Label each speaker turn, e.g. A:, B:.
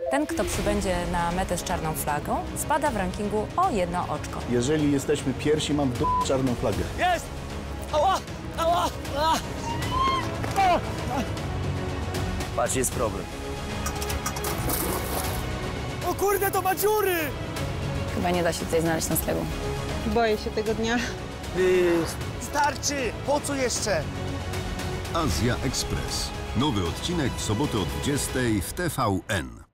A: Ten, kto przybędzie na metę z czarną flagą, spada w rankingu o 1 oczko.
B: Jeżeli jesteśmy pierwsi, mam w dupie czarną flagę.
C: Jest! Ała! Ała! Ała!
D: Patrz, jest problem.
C: O kurde, to ma dziury!
A: Chyba nie da się tutaj znaleźć noclegu.
E: Boję się tego dnia.
C: Starczy! Po co jeszcze?
F: Azja Express. Nowy odcinek w sobotę o 20:00 w TVN.